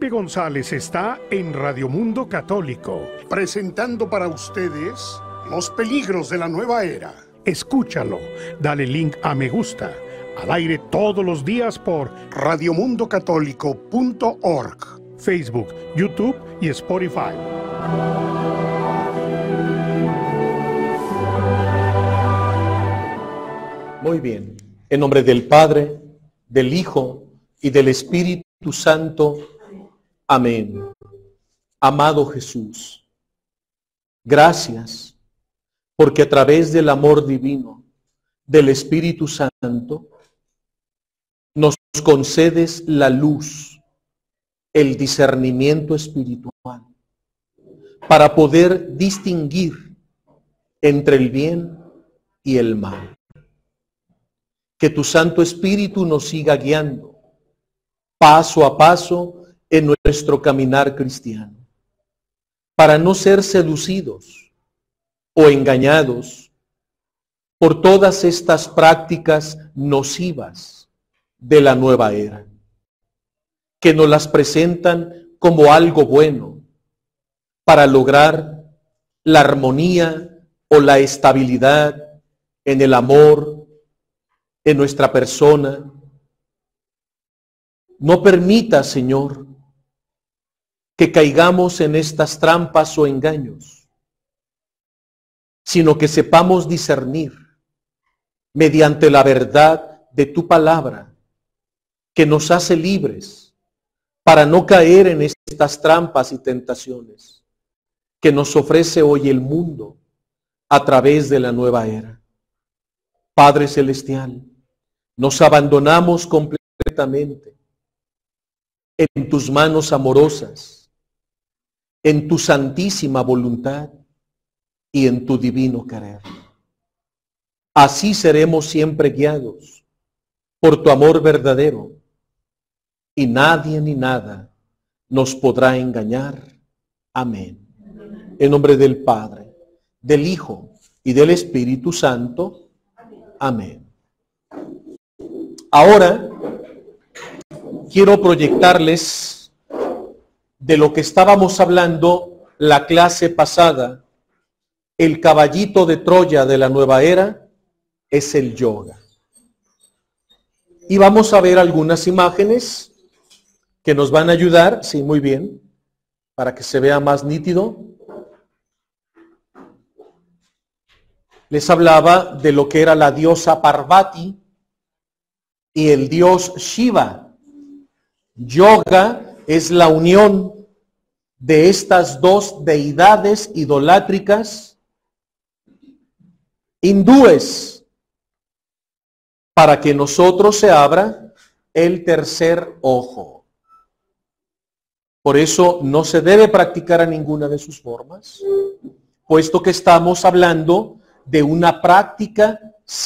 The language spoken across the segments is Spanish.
Felipe González está en Radio Mundo Católico, presentando para ustedes los peligros de la nueva era. Escúchalo, dale link a me gusta, al aire todos los días por radiomundocatólico.org, Facebook, YouTube y Spotify. Muy bien, en nombre del Padre, del Hijo y del Espíritu Santo. Amén. Amado Jesús, gracias porque a través del amor divino del Espíritu Santo nos concedes la luz, el discernimiento espiritual para poder distinguir entre el bien y el mal. Que tu Santo Espíritu nos siga guiando paso a paso en nuestro caminar cristiano, para no ser seducidos o engañados por todas estas prácticas nocivas de la nueva era, que nos las presentan como algo bueno para lograr la armonía o la estabilidad en el amor, en nuestra persona. No permita, Señor, que caigamos en estas trampas o engaños, sino que sepamos discernir mediante la verdad de tu palabra, que nos hace libres para no caer en estas trampas y tentaciones que nos ofrece hoy el mundo a través de la nueva era. Padre Celestial, nos abandonamos completamente en tus manos amorosas, en tu santísima voluntad y en tu divino querer. Así seremos siempre guiados por tu amor verdadero y nadie ni nada nos podrá engañar. Amén. En nombre del Padre, del Hijo y del Espíritu Santo. Amén. Ahora quiero proyectarles de lo que estábamos hablando la clase pasada. El caballito de Troya de la nueva era es el yoga. Y vamos a ver algunas imágenes que nos van a ayudar, sí, muy bien, para que se vea más nítido. Les hablaba de lo que era la diosa Parvati y el dios Shiva. Yoga es la unión de estas dos deidades idolátricas hindúes para que nosotros se abra el tercer ojo. Por eso no se debe practicar a ninguna de sus formas, puesto que estamos hablando de una práctica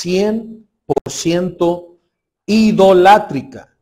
100% idolátrica.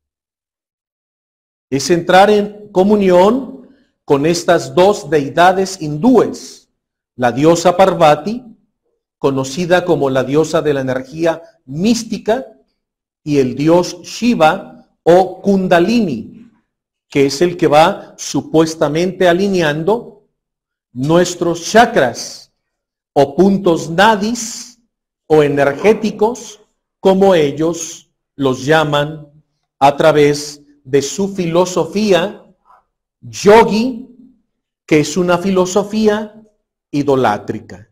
Es entrar en comunión con estas dos deidades hindúes, la diosa Parvati, conocida como la diosa de la energía mística, y el dios Shiva o Kundalini, que es el que va supuestamente alineando nuestros chakras o puntos nadis o energéticos, como ellos los llaman a través de su filosofía yogi, que es una filosofía idolátrica.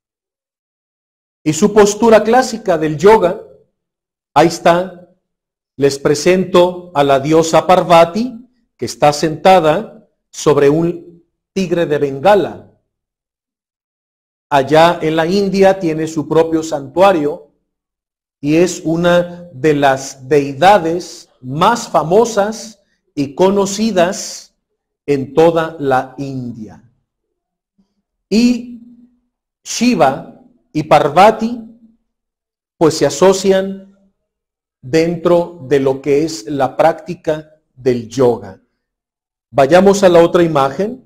Y su postura clásica del yoga, ahí está, les presento a la diosa Parvati, que está sentada sobre un tigre de Bengala. Allá en la India tiene su propio santuario y es una de las deidades más famosas y conocidas en toda la India. Y Shiva y Parvati pues se asocian dentro de lo que es la práctica del yoga. Vayamos a la otra imagen.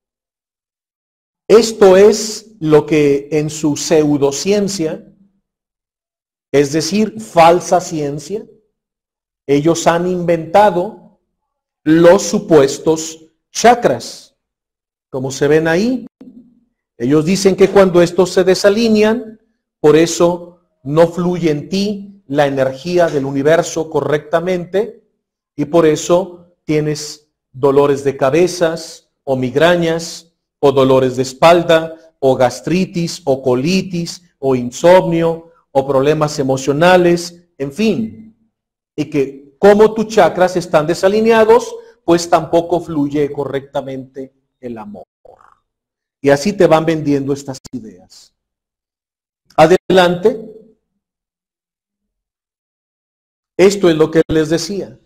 Esto es lo que en su pseudociencia, es decir, falsa ciencia, ellos han inventado los supuestos chakras. Como se ven ahí, ellos dicen que cuando estos se desalinean, por eso no fluye en ti la energía del universo correctamente y por eso tienes dolores de cabezas o migrañas o dolores de espalda o gastritis o colitis o insomnio o problemas emocionales, en fin. Y que como tus chakras están desalineados, pues tampoco fluye correctamente el amor. Y así te van vendiendo estas ideas. Adelante. Esto es lo que les decía.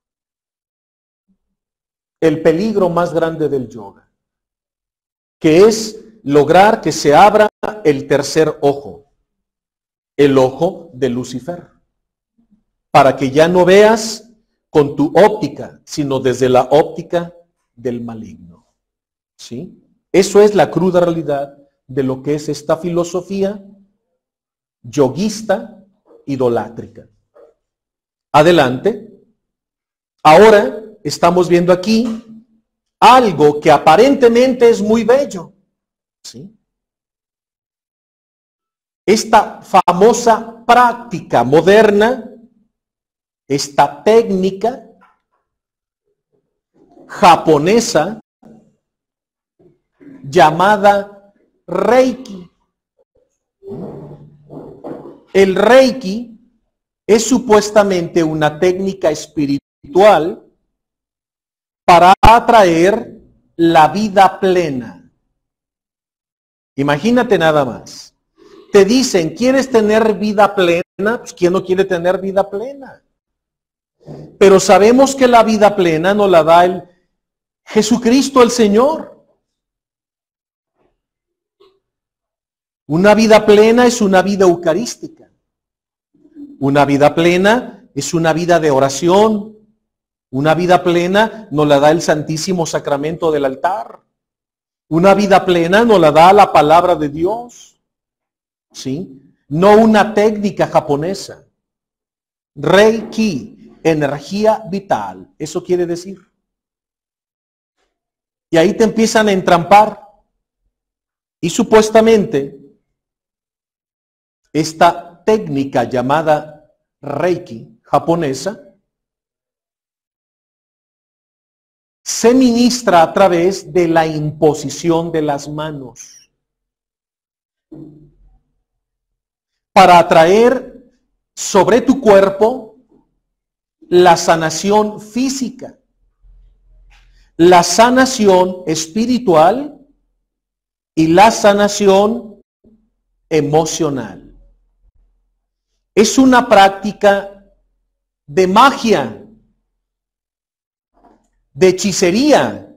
El peligro más grande del yoga, que es lograr que se abra el tercer ojo, el ojo de Lucifer, para que ya no veas con tu óptica, sino desde la óptica del maligno. ¿Sí? Eso es la cruda realidad de lo que es esta filosofía yoguista idolátrica. Adelante. Ahora estamos viendo aquí algo que aparentemente es muy bello. ¿Sí? Esta famosa práctica moderna, esta técnica japonesa llamada Reiki. El Reiki es supuestamente una técnica espiritual para atraer la vida plena. Imagínate nada más. Te dicen, ¿quieres tener vida plena? Pues ¿quién no quiere tener vida plena? Pero sabemos que la vida plena nos la da el Jesucristo el Señor. Una vida plena es una vida eucarística. Una vida plena es una vida de oración. Una vida plena nos la da el Santísimo Sacramento del altar. Una vida plena nos la da la palabra de Dios. ¿Sí? No una técnica japonesa. Reiki, energía vital. Eso quiere decir. Y ahí te empiezan a entrampar. Y supuestamente esta técnica llamada Reiki japonesa se ministra a través de la imposición de las manos para atraer sobre tu cuerpo la sanación física, la sanación espiritual y la sanación emocional. Es una práctica de magia, de hechicería,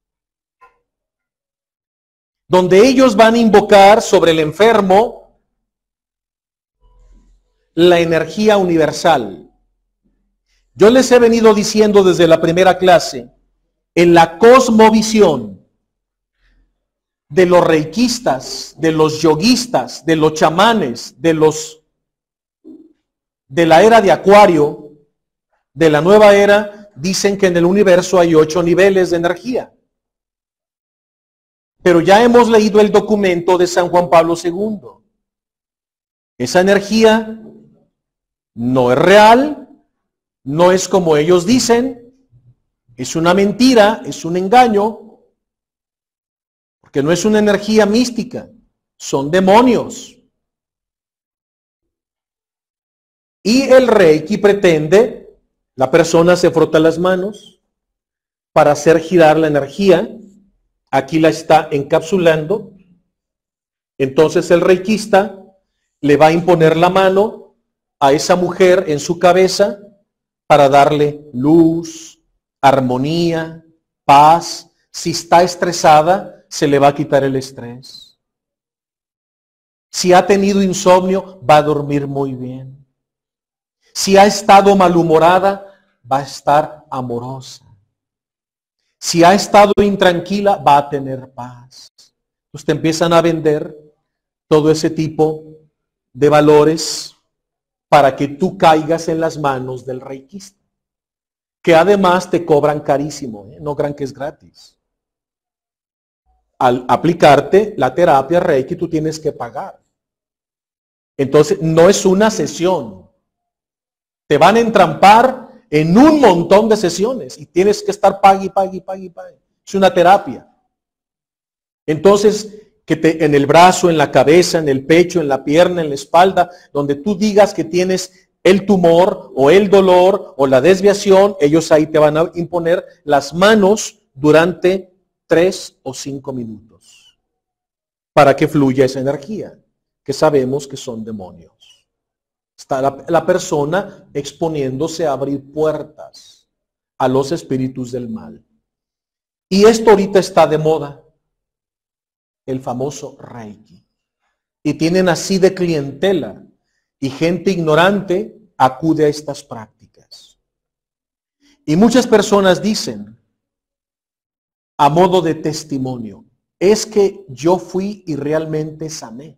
donde ellos van a invocar sobre el enfermo la energía universal. Yo les he venido diciendo desde la primera clase, en la cosmovisión de los reikistas, de los yoguistas, de los chamanes, de la era de Acuario, de la nueva era, dicen que en el universo hay 8 niveles de energía. Pero ya hemos leído el documento de San Juan Pablo II. Esa energía no es real, no es como ellos dicen, es una mentira, es un engaño, porque no es una energía mística, son demonios. Y el Reiki pretende, la persona se frota las manos para hacer girar la energía, aquí la está encapsulando, entonces el reikista le va a imponer la mano a esa mujer en su cabeza para darle luz, armonía, paz. Si está estresada, se le va a quitar el estrés. Si ha tenido insomnio, va a dormir muy bien. Si ha estado malhumorada, va a estar amorosa. Si ha estado intranquila, va a tener paz. Entonces te empiezan a vender todo ese tipo de valores para que tú caigas en las manos del reikista. que además te cobran carísimo, ¿eh? No crean que es gratis. Al aplicarte la terapia Reiki, tú tienes que pagar. Entonces, no es una sesión. Te van a entrampar en un montón de sesiones y tienes que estar pague. Es una terapia. Entonces, en el brazo, en la cabeza, en el pecho, en la pierna, en la espalda, donde tú digas que tienes el tumor o el dolor o la desviación, ellos ahí te van a imponer las manos durante 3 o 5 minutos para que fluya esa energía, que sabemos que son demonios. Está la persona exponiéndose a abrir puertas a los espíritus del mal. Y esto ahorita está de moda, el famoso Reiki. Y tienen así de clientela. Y gente ignorante acude a estas prácticas. Y muchas personas dicen, a modo de testimonio, es que yo fui y realmente sané.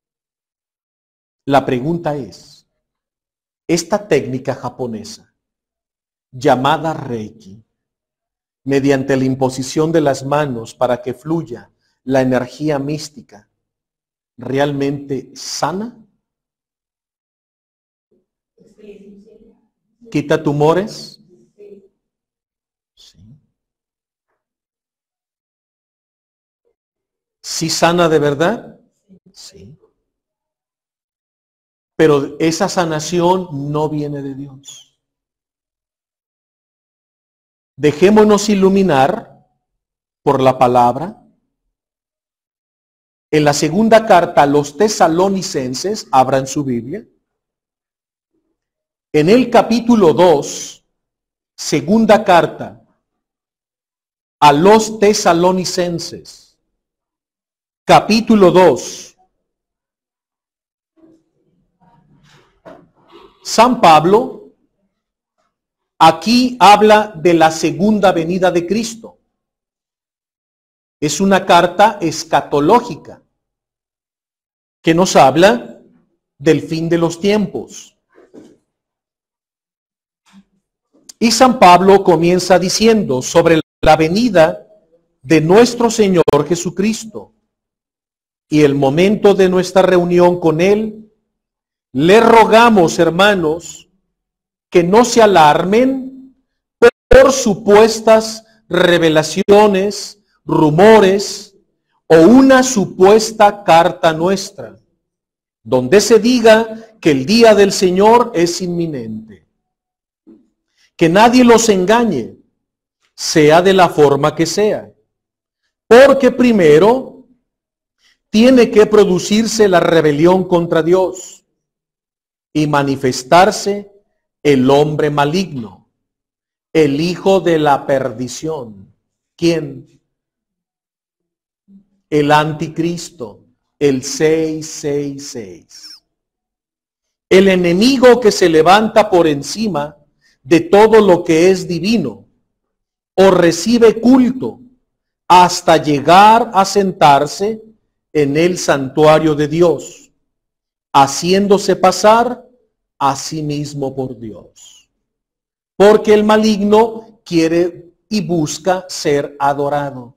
La pregunta es, esta técnica japonesa, llamada Reiki, mediante la imposición de las manos para que fluya la energía mística, ¿realmente sana? ¿Quita tumores? Sí. ¿Sí sana de verdad? Sí. Pero esa sanación no viene de Dios. Dejémonos iluminar por la palabra. En la segunda carta a los tesalonicenses, abran su Biblia. En el capítulo 2, segunda carta a los tesalonicenses, capítulo 2. San Pablo aquí habla de la segunda venida de Cristo. Es una carta escatológica que nos habla del fin de los tiempos. Y San Pablo comienza diciendo sobre la venida de nuestro Señor Jesucristo y el momento de nuestra reunión con Él. Le rogamos, hermanos, que no se alarmen por supuestas revelaciones, rumores o una supuesta carta nuestra, donde se diga que el día del Señor es inminente. Que nadie los engañe, sea de la forma que sea, porque primero tiene que producirse la rebelión contra Dios y manifestarse el hombre maligno, el hijo de la perdición. ¿Quién? El anticristo, el 666. El enemigo que se levanta por encima de todo lo que es divino o recibe culto hasta llegar a sentarse en el santuario de Dios, haciéndose pasar a sí mismo por Dios. Porque el maligno quiere y busca ser adorado.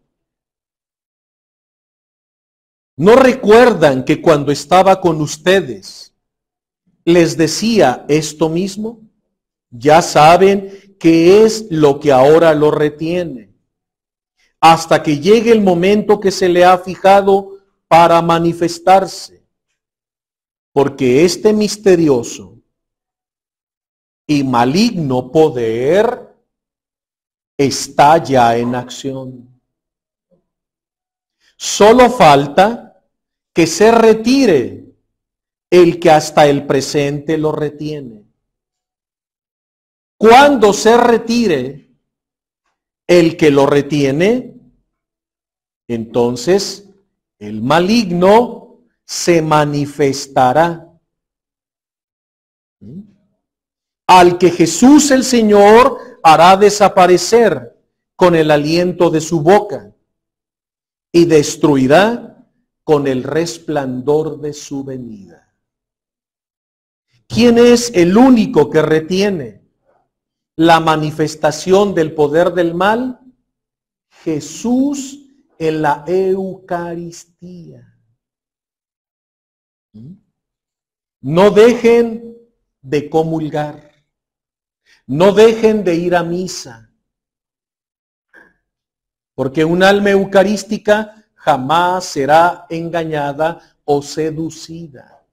¿No recuerdan que cuando estaba con ustedes les decía esto mismo? Ya saben qué es lo que ahora lo retiene, hasta que llegue el momento que se le ha fijado para manifestarse, porque este misterioso y maligno poder está ya en acción. Solo falta que se retire el que hasta el presente lo retiene. Cuando se retire el que lo retiene, entonces el maligno se manifestará. Al que Jesús el Señor hará desaparecer con el aliento de su boca y destruirá con el resplandor de su venida. ¿Quién es el único que retiene? la manifestación del poder del mal? Jesús en la Eucaristía. No dejen de comulgar. No dejen de ir a misa. Porque un alma eucarística jamás será engañada o seducida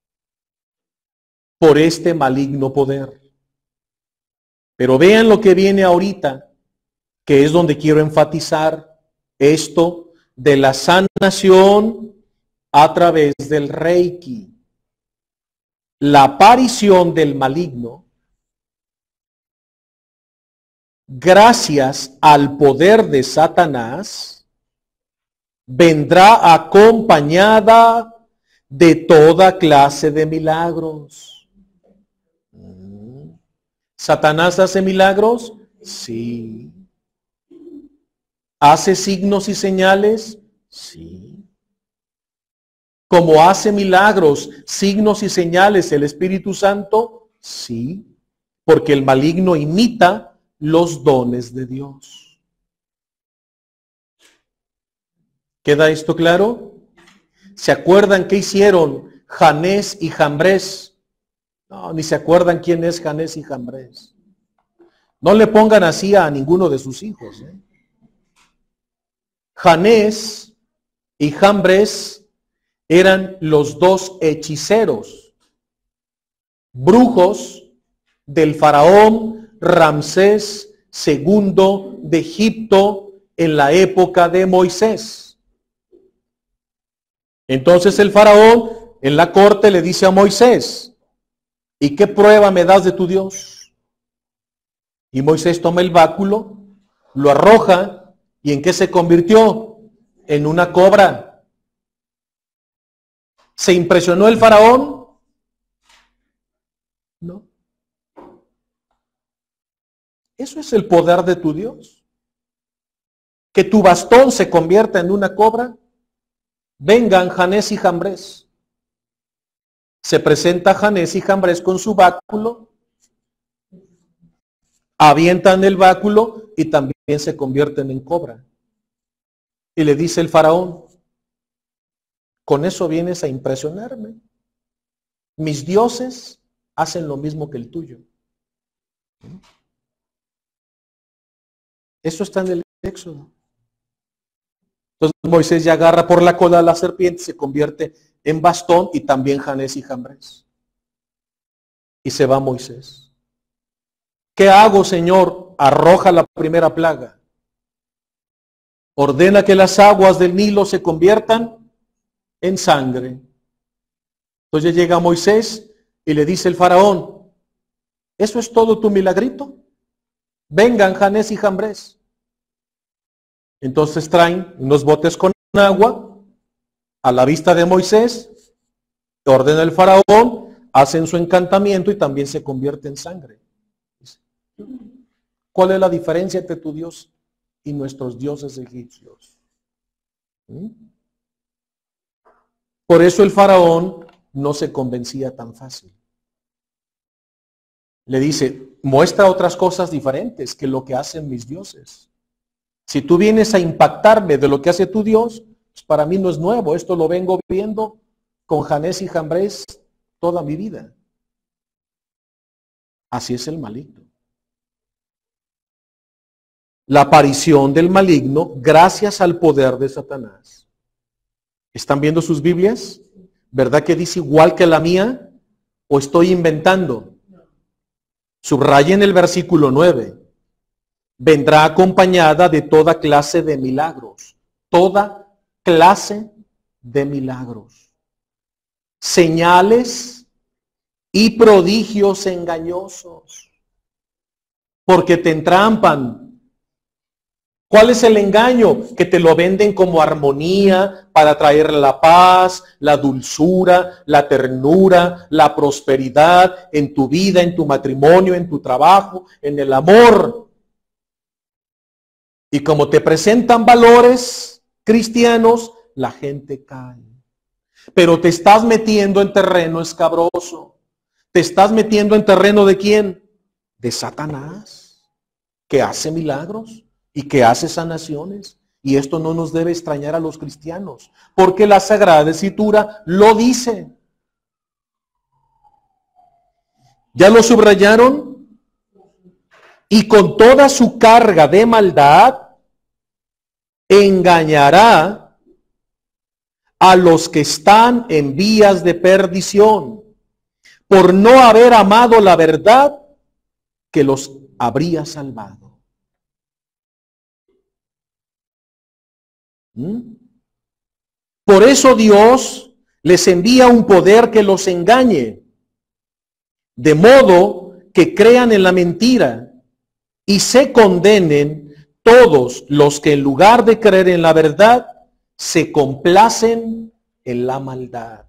por este maligno poder. Pero vean lo que viene ahorita, que es donde quiero enfatizar esto de la sanación a través del Reiki. La aparición del maligno, gracias al poder de Satanás, vendrá acompañada de toda clase de milagros. ¿Satanás hace milagros? Sí. ¿Hace signos y señales? Sí. ¿Cómo hace milagros, signos y señales el Espíritu Santo? Sí. Porque el maligno imita los dones de Dios. ¿Queda esto claro? ¿Se acuerdan qué hicieron Janés y Jambres? No, ni se acuerdan quién es Janés y Jambres. No le pongan así a ninguno de sus hijos. Janés y Jambres eran los dos hechiceros, brujos del faraón Ramsés II de Egipto en la época de Moisés. Entonces el faraón en la corte le dice a Moisés, ¿y qué prueba me das de tu Dios? Y Moisés toma el báculo, lo arroja, ¿y en qué se convirtió? En una cobra. ¿Se impresionó el faraón? No. Eso es el poder de tu Dios. Que tu bastón se convierta en una cobra. Vengan Janés y Jambres. Se presenta Janés y Jambres con su báculo. Avientan el báculo y también se convierten en cobra. Y le dice el faraón, ¿con eso vienes a impresionarme? Mis dioses hacen lo mismo que el tuyo. Eso está en el Éxodo. Entonces Moisés ya agarra por la cola a la serpiente, se convierte en bastón y también Janés y Jambres. Y se va Moisés. ¿Qué hago, Señor? Arroja la primera plaga. Ordena que las aguas del Nilo se conviertan en sangre. Entonces llega Moisés y le dice el faraón, ¿eso es todo tu milagrito? Vengan Janés y Jambres. Entonces traen unos botes con agua a la vista de Moisés, ordena el faraón, hacen su encantamiento y también se convierte en sangre. ¿Cuál es la diferencia entre tu Dios y nuestros dioses egipcios? Por eso el faraón no se convencía tan fácil. Le dice, muestra otras cosas diferentes que lo que hacen mis dioses. Si tú vienes a impactarme de lo que hace tu Dios, pues para mí no es nuevo. Esto lo vengo viendo con Janés y Jambres toda mi vida. Así es el maligno. La aparición del maligno gracias al poder de Satanás. ¿Están viendo sus Biblias? ¿Verdad que dice igual que la mía? ¿O estoy inventando? Subrayen el versículo 9. Vendrá acompañada de toda clase de milagros. Toda clase de milagros. Señales y prodigios engañosos. Porque te entrampan. ¿Cuál es el engaño? Que te lo venden como armonía para traer la paz, la dulzura, la ternura, la prosperidad en tu vida, en tu matrimonio, en tu trabajo, en el amor. Y como te presentan valores cristianos, la gente cae. Pero te estás metiendo en terreno escabroso. ¿Te estás metiendo en terreno de quién? De Satanás. que hace milagros y que hace sanaciones. Y esto no nos debe extrañar a los cristianos, porque la Sagrada Escritura lo dice. ¿Ya lo subrayaron? Y con toda su carga de maldad, engañará a los que están en vías de perdición, por no haber amado la verdad que los habría salvado. Por eso Dios les envía un poder que los engañe, de modo que crean en la mentira y se condenen todos los que en lugar de creer en la verdad, se complacen en la maldad.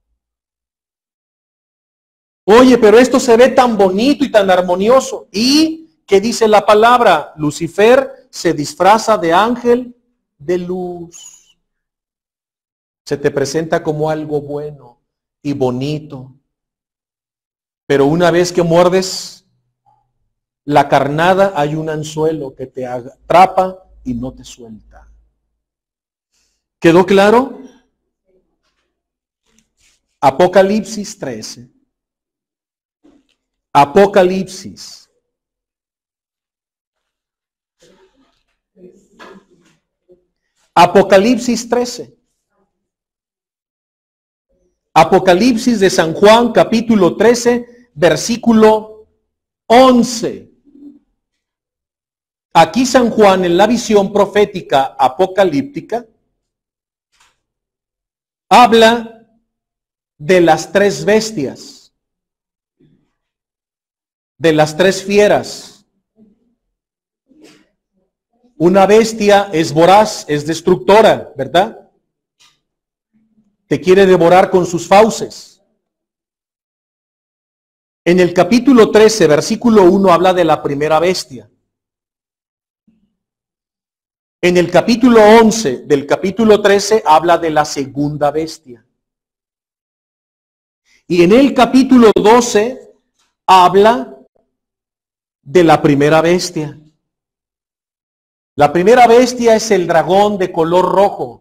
Oye, pero esto se ve tan bonito y tan armonioso. ¿Y qué dice la palabra? Lucifer se disfraza de ángel de luz. Se te presenta como algo bueno y bonito. Pero una vez que muerdes la carnada, hay un anzuelo que te atrapa y no te suelta. ¿Quedó claro? Apocalipsis 13. Apocalipsis. Apocalipsis 13. Apocalipsis de San Juan, capítulo 13, versículo 11. Aquí San Juan, en la visión profética apocalíptica, habla de las tres bestias, de las tres fieras. Una bestia es voraz, es destructora, ¿verdad? Te quiere devorar con sus fauces. En el capítulo 13, versículo 1, habla de la primera bestia. En el capítulo 11 del capítulo 13 habla de la segunda bestia. Y en el capítulo 12 habla de la primera bestia. La primera bestia es el dragón de color rojo.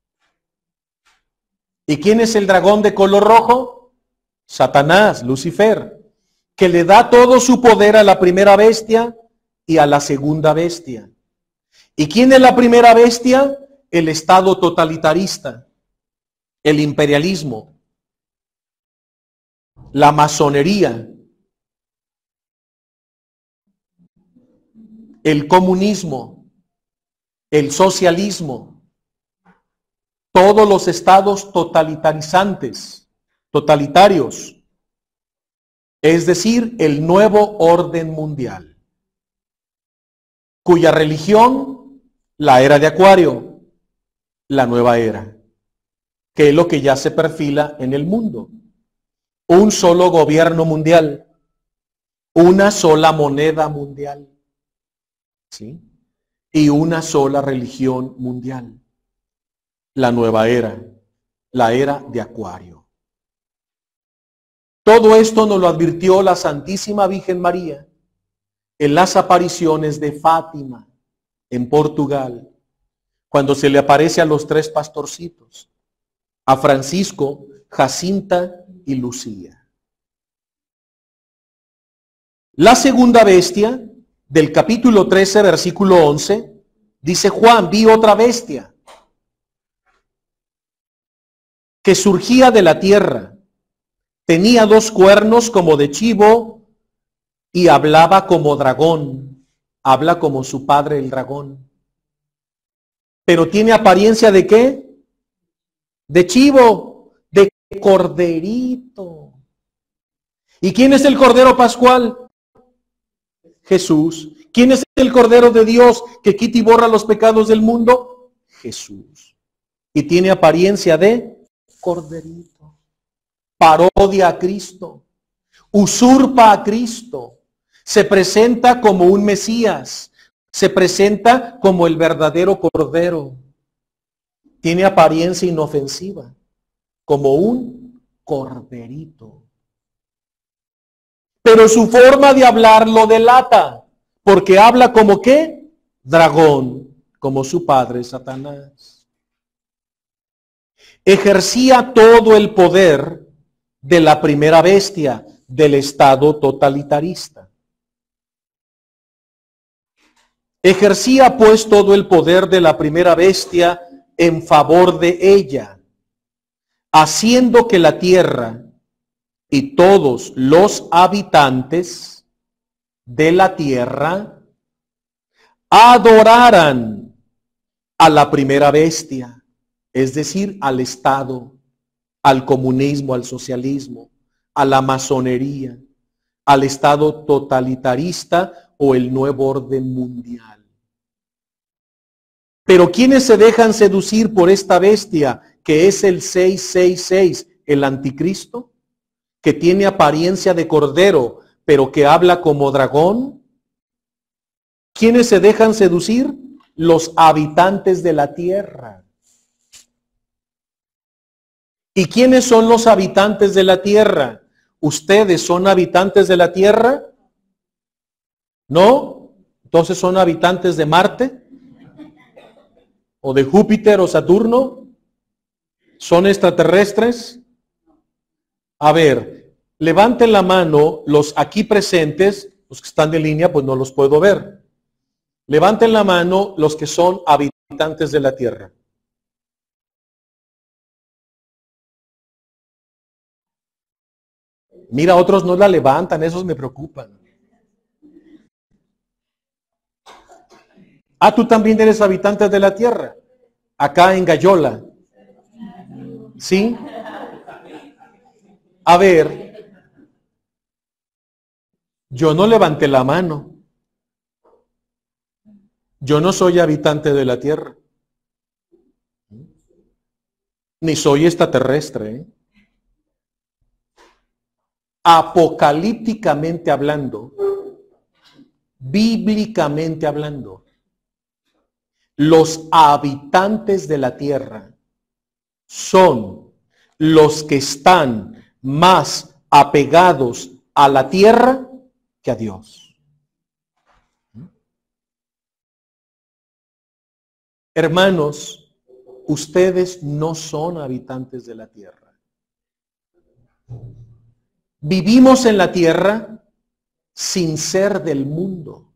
¿Y quién es el dragón de color rojo? Satanás, Lucifer, que le da todo su poder a la primera bestia y a la segunda bestia. ¿Y quién es la primera bestia? El Estado totalitarista, el imperialismo, la masonería, el comunismo, el socialismo, todos los estados totalitarios, es decir, el nuevo orden mundial, cuya religión, la era de Acuario, la nueva era, que es lo que ya se perfila en el mundo. Un solo gobierno mundial, una sola moneda mundial, ¿sí? Y una sola religión mundial. La nueva era, la era de Acuario. Todo esto nos lo advirtió la Santísima Virgen María en las apariciones de Fátima, en Portugal, cuando se le aparece a los tres pastorcitos, a Francisco, Jacinta y Lucía. La segunda bestia, del capítulo 13, versículo 11, dice Juan, vi otra bestia que surgía de la tierra, tenía dos cuernos como de chivo y hablaba como dragón, habla como su padre el dragón. Pero tiene apariencia ¿de qué? De chivo, de corderito. ¿Y quién es el Cordero Pascual? Jesús. ¿Quién es el Cordero de Dios que quita y borra los pecados del mundo? Jesús. Y tiene apariencia de corderito. Parodia a Cristo. Usurpa a Cristo. Se presenta como un Mesías. Se presenta como el verdadero Cordero. Tiene apariencia inofensiva. Como un corderito. Pero su forma de hablar lo delata. porque habla como ¿qué? Dragón, como su padre Satanás. Ejercía todo el poder de la primera bestia del Estado totalitarista. Ejercía pues todo el poder de la primera bestia en favor de ella, haciendo que la tierra y todos los habitantes de la tierra adoraran a la primera bestia, es decir, al Estado, al comunismo, al socialismo, a la masonería, al Estado totalitarista o el nuevo orden mundial. Pero ¿quiénes se dejan seducir por esta bestia que es el 666, el anticristo, que tiene apariencia de cordero, pero que habla como dragón? ¿Quiénes se dejan seducir? Los habitantes de la tierra. ¿Y quiénes son los habitantes de la tierra? ¿Ustedes son habitantes de la tierra? ¿No? Entonces son habitantes de Marte, o de Júpiter o Saturno. ¿Son extraterrestres? A ver, levanten la mano los aquí presentes, los que están de línea, pues no los puedo ver. Levanten la mano los que son habitantes de la tierra. Mira, otros no la levantan, esos me preocupan. Ah, tú también eres habitante de la tierra, acá en Gallola. ¿Sí? A ver, yo no levanté la mano. Yo no soy habitante de la tierra. Ni soy extraterrestre, ¿eh? Apocalípticamente hablando, bíblicamente hablando, los habitantes de la tierra son los que están más apegados a la tierra que a Dios. Hermanos, ustedes no son habitantes de la tierra. Vivimos en la tierra sin ser del mundo.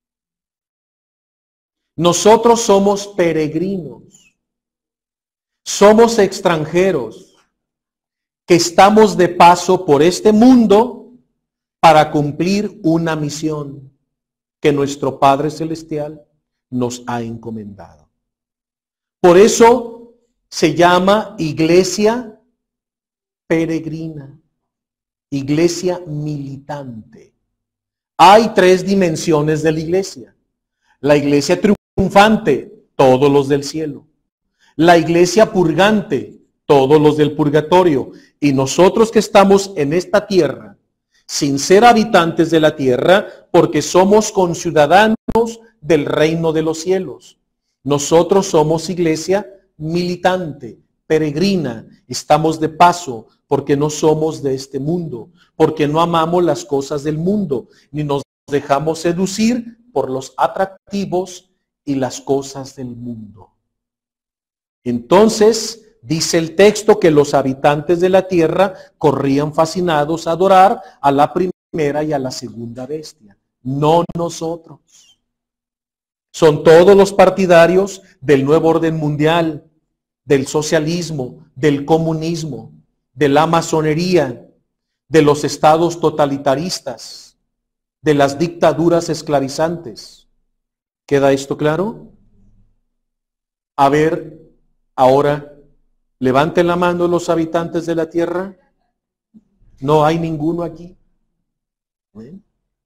Nosotros somos peregrinos, somos extranjeros que estamos de paso por este mundo para cumplir una misión que nuestro Padre Celestial nos ha encomendado. Por eso se llama iglesia peregrina, iglesia militante. Hay tres dimensiones de la iglesia. La iglesia triunfante, todos los del cielo. La iglesia purgante, todos los del purgatorio. Y nosotros que estamos en esta tierra, sin ser habitantes de la tierra, porque somos conciudadanos del reino de los cielos. Nosotros somos iglesia militante, peregrina. Estamos de paso porque no somos de este mundo, porque no amamos las cosas del mundo, ni nos dejamos seducir por los atractivos y las cosas del mundo. Entonces, dice el texto que los habitantes de la tierra corrían fascinados a adorar a la primera y a la segunda bestia, no nosotros. Son todos los partidarios del nuevo orden mundial, del socialismo, del comunismo, de la masonería, de los estados totalitaristas, de las dictaduras esclavizantes. ¿Queda esto claro? A ver, ahora, levanten la mano los habitantes de la tierra. No hay ninguno aquí. ¿Ven?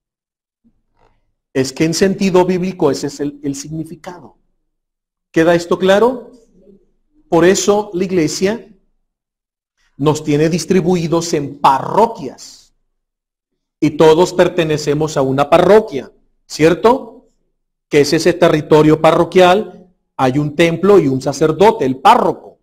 Es que en sentido bíblico ese es el significado. ¿Queda esto claro? Por eso la iglesia nos tiene distribuidos en parroquias. Y todos pertenecemos a una parroquia, ¿cierto? Que es ese territorio parroquial. Hay un templo y un sacerdote, el párroco.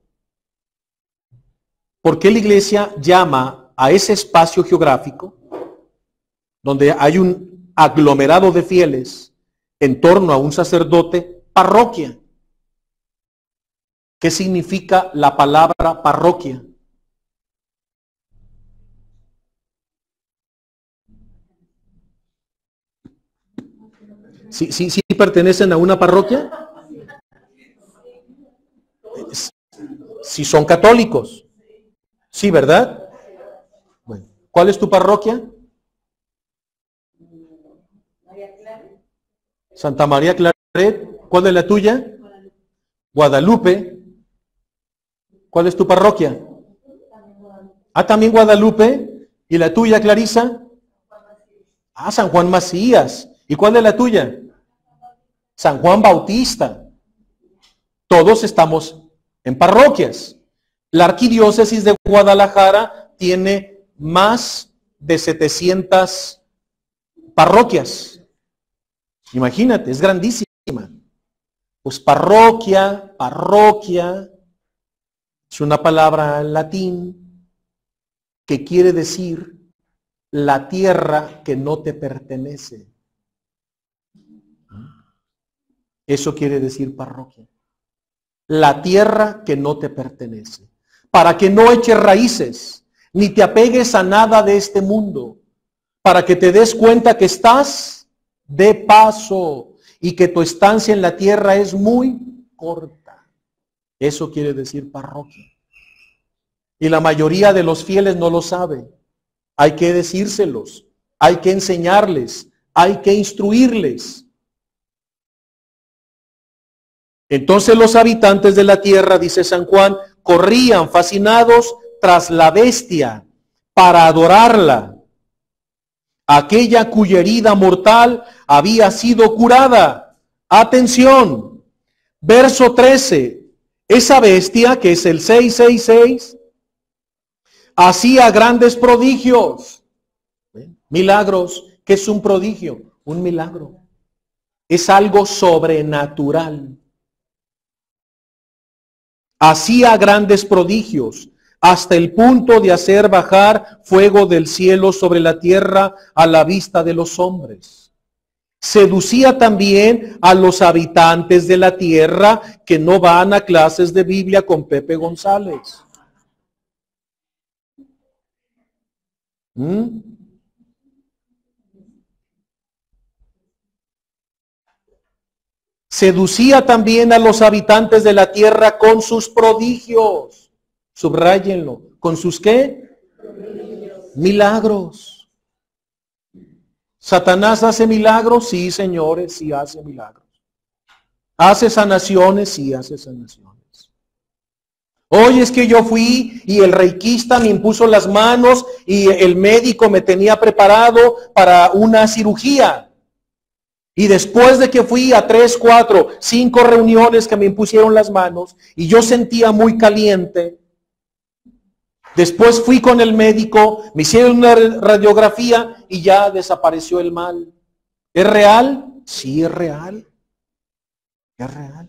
¿Por qué la iglesia llama a ese espacio geográfico, donde hay un aglomerado de fieles, en torno a un sacerdote, parroquia. ¿Qué significa la palabra parroquia? ¿Sí pertenecen a una parroquia? Si son católicos. Sí, ¿verdad? Bueno, ¿cuál es tu parroquia? Santa María Claret. ¿Cuál es la tuya? Guadalupe. ¿Cuál es tu parroquia? Ah, también Guadalupe. ¿Y la tuya, Clarisa? Ah, San Juan Macías. ¿Y cuál es la tuya? San Juan Bautista. Todos estamos en parroquias. La arquidiócesis de Guadalajara tiene más de 700 parroquias. Imagínate, es grandísima. Pues parroquia es una palabra en latín que quiere decir la tierra que no te pertenece. Eso quiere decir parroquia. La tierra que no te pertenece. Para que no eches raíces, ni te apegues a nada de este mundo. Para que te des cuenta que estás de paso y que tu estancia en la tierra es muy corta. Eso quiere decir parroquia. Y la mayoría de los fieles no lo sabe. Hay que decírselos, hay que enseñarles, hay que instruirles. Entonces los habitantes de la tierra, dice San Juan, corrían fascinados tras la bestia para adorarla, aquella cuya herida mortal había sido curada. Atención, verso 13, esa bestia, que es el 666, hacía grandes prodigios, milagros. ¿Qué es un prodigio? Un milagro. Es algo sobrenatural. Hacía grandes prodigios, hasta el punto de hacer bajar fuego del cielo sobre la tierra a la vista de los hombres. Seducía también a los habitantes de la tierra que no van a clases de Biblia con Pepe González. Seducía también a los habitantes de la tierra con sus prodigios. Subrayenlo. ¿Con sus qué? Milagros. ¿Satanás hace milagros? Sí, señores, sí hace milagros. ¿Hace sanaciones? Sí, hace sanaciones. Oye, es que yo fui y el reikista me impuso las manos y el médico me tenía preparado para una cirugía. Y después de que fui a 3, 4, 5 reuniones que me impusieron las manos y yo sentía muy caliente, después fui con el médico, me hicieron una radiografía y ya desapareció el mal. ¿Es real? Sí, es real. Es real.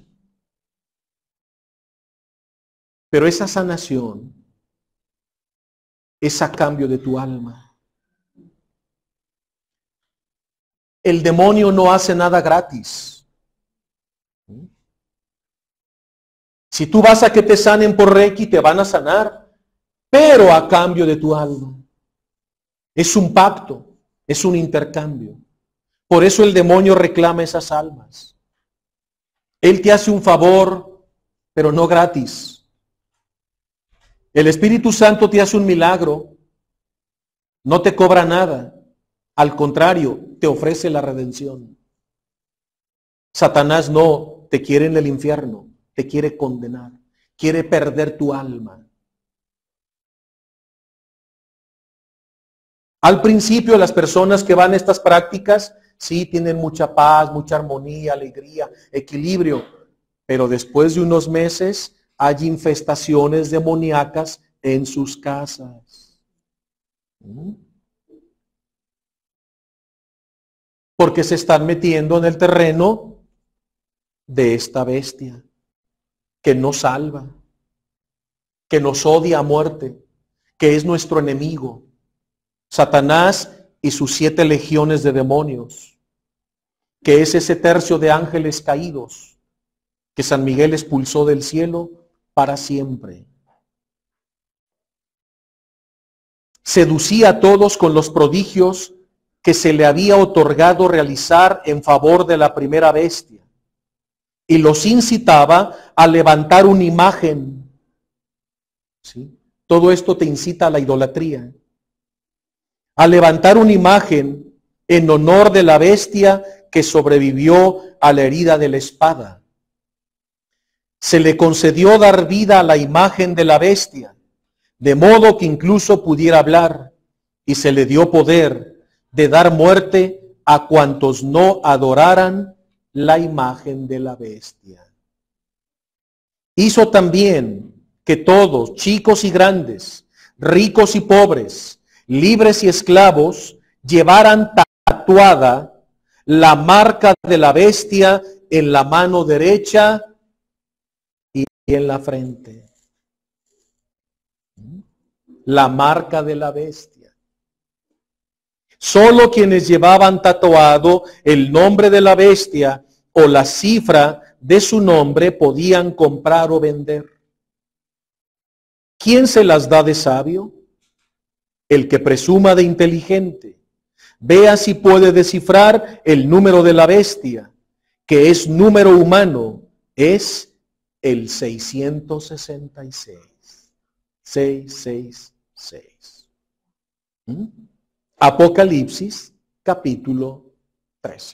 Pero esa sanación es a cambio de tu alma. El demonio no hace nada gratis. Si tú vas a que te sanen por Reiki, te van a sanar, pero a cambio de tu alma. Es un pacto, es un intercambio. Por eso el demonio reclama esas almas. Él te hace un favor, pero no gratis. El Espíritu Santo te hace un milagro, no te cobra nada. Al contrario, te ofrece la redención. Satanás no te quiere en el infierno, te quiere condenar, quiere perder tu alma. Al principio las personas que van a estas prácticas, sí tienen mucha paz, mucha armonía, alegría, equilibrio, pero después de unos meses hay infestaciones demoníacas en sus casas. Porque se están metiendo en el terreno de esta bestia que nos salva, que nos odia a muerte, que es nuestro enemigo, Satanás y sus 7 legiones de demonios. que es ese tercio de ángeles caídos que San Miguel expulsó del cielo para siempre. Seducía a todos con los prodigios que se le había otorgado realizar en favor de la primera bestia, y los incitaba a levantar una imagen. ¿Sí? Todo esto te incita a la idolatría, a levantar una imagen en honor de la bestia que sobrevivió a la herida de la espada. Se le concedió dar vida a la imagen de la bestia, de modo que incluso pudiera hablar, y se le dio poder de dar muerte a cuantos no adoraran la imagen de la bestia. Hizo también que todos, chicos y grandes, ricos y pobres, libres y esclavos, llevaran tatuada la marca de la bestia en la mano derecha y en la frente. La marca de la bestia. Solo quienes llevaban tatuado el nombre de la bestia o la cifra de su nombre podían comprar o vender. ¿Quién se las da de sabio? El que presuma de inteligente. Vea si puede descifrar el número de la bestia, que es número humano, es el 666. 666. Apocalipsis, capítulo 13.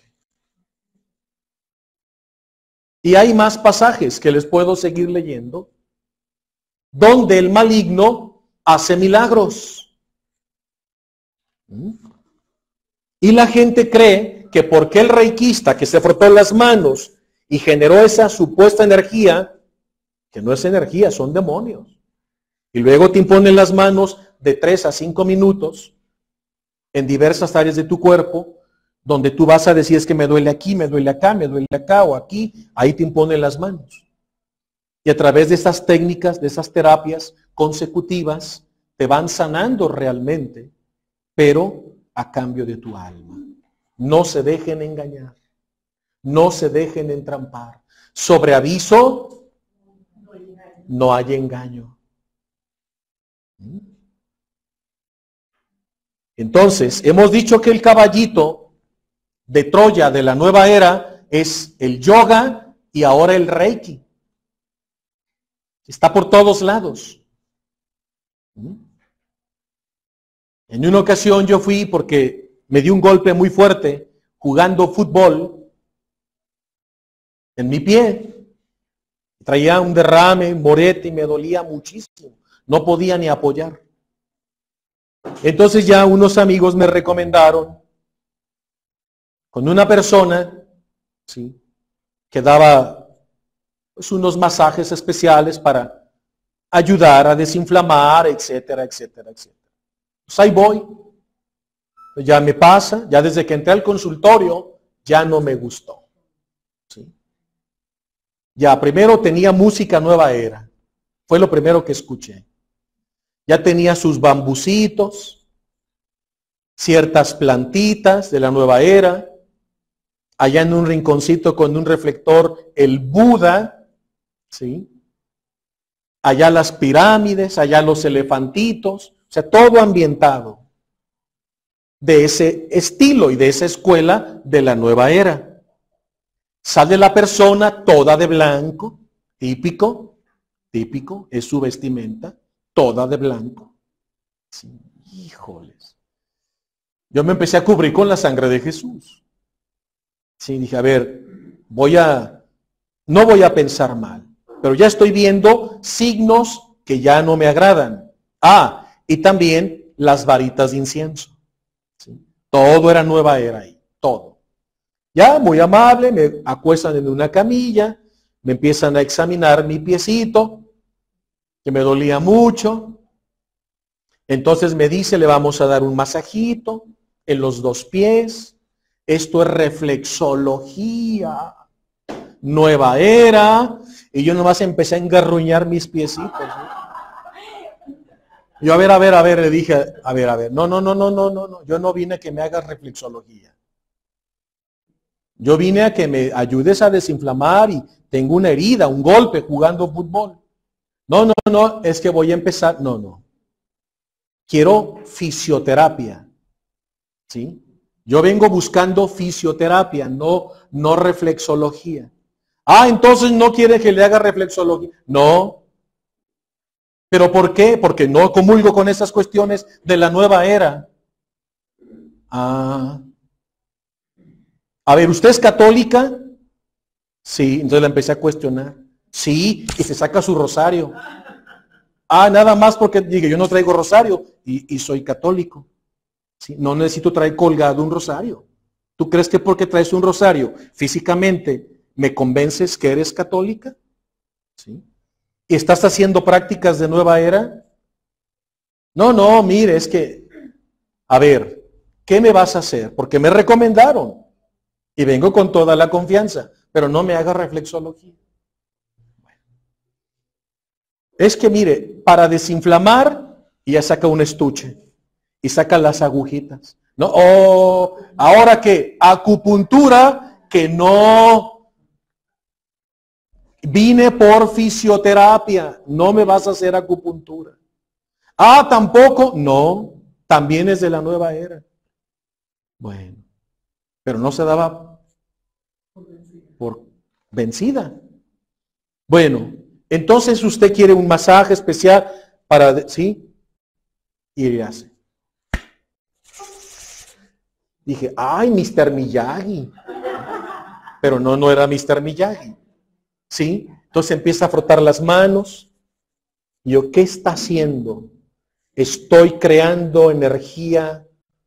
Y hay más pasajes que les puedo seguir leyendo, donde el maligno hace milagros. Y la gente cree que porque el reikista que se frotó las manos y generó esa supuesta energía, que no es energía, son demonios, y luego te imponen las manos de 3 a 5 minutos en diversas áreas de tu cuerpo, donde tú vas a decir es que me duele aquí, me duele acá, me duele acá o aquí, ahí te imponen las manos. Y a través de esas técnicas, de esas terapias consecutivas, te van sanando realmente, pero a cambio de tu alma. No se dejen engañar, no se dejen entrampar. Sobre aviso, no hay engaño. Entonces, hemos dicho que el caballito de Troya de la nueva era es el yoga y ahora el reiki. Está por todos lados. En una ocasión yo fui porque me di un golpe muy fuerte jugando fútbol en mi pie. Traía un derrame, un morete y me dolía muchísimo. No podía ni apoyar. Entonces ya unos amigos me recomendaron con una persona, ¿sí?, que daba pues, unos masajes especiales para ayudar a desinflamar, etcétera, etcétera, etcétera. Pues ahí voy. Ya me pasa, ya desde que entré al consultorio, ya no me gustó. ¿Sí? Ya primero tenía música nueva era. Fue lo primero que escuché. Ya tenía sus bambucitos, ciertas plantitas de la nueva era. Allá en un rinconcito con un reflector, el Buda, ¿sí? Allá las pirámides, allá los elefantitos, o sea, todo ambientado de ese estilo y de esa escuela de la nueva era. Sale la persona toda de blanco, típico, es su vestimenta, toda de blanco. Sí, híjoles. Yo me empecé a cubrir con la sangre de Jesús. Sí, dije, a ver, no voy a pensar mal, pero ya estoy viendo signos que ya no me agradan. Y también las varitas de incienso. ¿Sí? Todo era nueva era ahí, todo. Ya, muy amable, me acuestan en una camilla, me empiezan a examinar mi piecito, que me dolía mucho. Entonces me dice, le vamos a dar un masajito en los 2 pies. Esto es reflexología, nueva era. Y yo nomás empecé a engarruñar mis piecitos. Yo, a ver, le dije, a ver, no. Yo no vine a que me hagas reflexología. Yo vine a que me ayudes a desinflamar y tengo una herida, un golpe jugando fútbol. No, es que voy a empezar. No. Quiero fisioterapia. ¿Sí? Yo vengo buscando fisioterapia, no reflexología. Entonces no quiere que le haga reflexología. No. ¿Pero por qué? Porque no comulgo con esas cuestiones de la nueva era. A ver, ¿usted es católica? Sí, entonces la empecé a cuestionar. Sí, y se saca su rosario. Nada más porque diga, yo no traigo rosario y soy católico. ¿Sí? No necesito traer colgado un rosario. ¿Tú crees que porque traes un rosario físicamente me convences que eres católica? ¿Sí? ¿Y estás haciendo prácticas de nueva era? No, mire, es que, a ver, ¿qué me vas a hacer? Porque me recomendaron y vengo con toda la confianza, pero no me haga reflexología. Bueno. Es que mire, para desinflamar, ya saca un estuche y saca las agujitas. No, ahora qué, acupuntura, que no. Vine por fisioterapia, no me vas a hacer acupuntura. Tampoco, no, también es de la nueva era. Bueno, pero no se daba por vencida. Bueno, entonces usted quiere un masaje especial para, ¿sí? Y le hace. Dije, Mr. Miyagi. Pero no era Mr. Miyagi. ¿Sí? Entonces empieza a frotar las manos. Y yo, ¿qué está haciendo? Estoy creando energía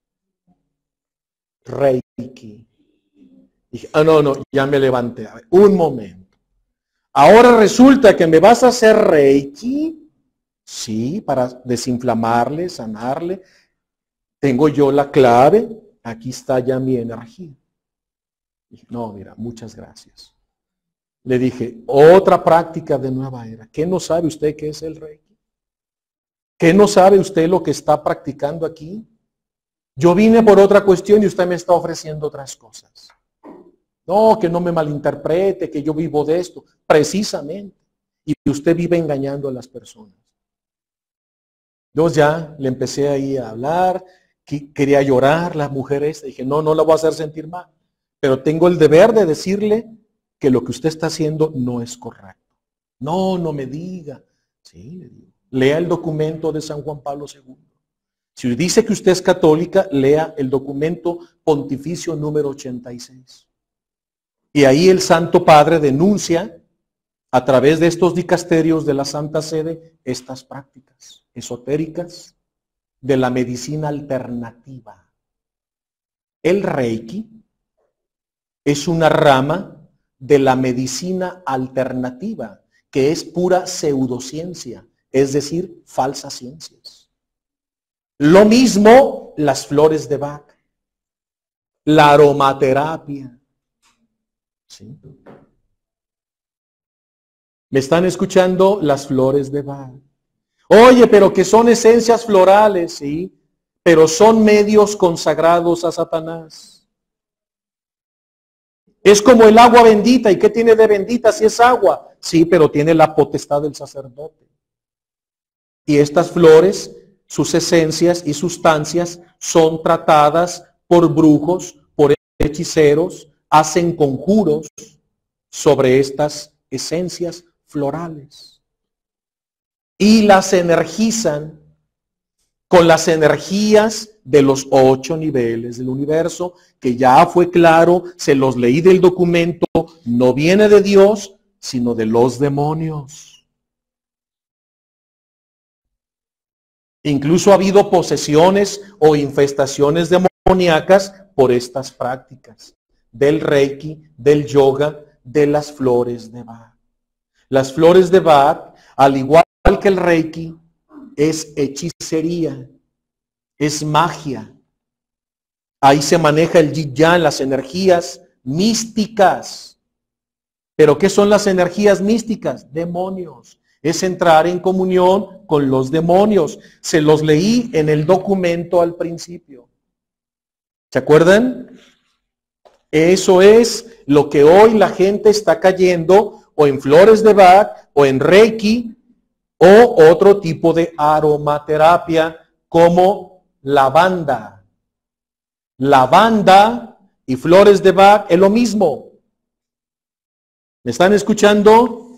Reiki. Dije, no, ya me levanté. A ver, un momento. Ahora resulta que me vas a hacer Reiki. Sí, para desinflamarle, sanarle. Tengo yo la clave. Aquí está ya mi energía. Dije, no, mira, muchas gracias. Le dije, otra práctica de nueva era. ¿Qué no sabe usted qué es el Reiki? ¿Qué no sabe usted lo que está practicando aquí? Yo vine por otra cuestión y usted me está ofreciendo otras cosas. No, que no me malinterprete, que yo vivo de esto. Precisamente. Y usted vive engañando a las personas. Yo ya le empecé ahí a hablar, quería llorar la mujer esta. Dije, no la voy a hacer sentir mal. Pero tengo el deber de decirle que lo que usted está haciendo no es correcto. No me diga. Sí, le digo. Lea el documento de San Juan Pablo II. Si dice que usted es católica, lea el documento pontificio número 86. Y ahí el Santo Padre denuncia a través de estos dicasterios de la Santa Sede estas prácticas esotéricas de la medicina alternativa. El Reiki es una rama de la medicina alternativa, que es pura pseudociencia, es decir, falsas ciencias. Lo mismo las flores de Bach, la aromaterapia. ¿Sí? ¿Me están escuchando? Las flores de Bach. Oye, pero que son esencias florales, sí, pero son medios consagrados a Satanás. Es como el agua bendita. ¿Y qué tiene de bendita si es agua? Sí, pero tiene la potestad del sacerdote. Y estas flores, sus esencias y sustancias son tratadas por brujos, por hechiceros, hacen conjuros sobre estas esencias florales. Y las energizan con las energías de los 8 niveles del universo, que ya fue claro, se los leí del documento, no viene de Dios, sino de los demonios. Incluso ha habido posesiones o infestaciones demoníacas por estas prácticas, del Reiki, del yoga, de las flores de Bach. Las flores de Bach, al igual que el Reiki, es hechicería, es magia. Ahí se maneja el yin-yang, las energías místicas. ¿Pero qué son las energías místicas? Demonios. Es entrar en comunión con los demonios. Se los leí en el documento al principio. ¿Se acuerdan? Eso es lo que hoy la gente está cayendo o en flores de Bach o en Reiki o otro tipo de aromaterapia como lavanda. Lavanda y flores de Bach es lo mismo. ¿Me están escuchando?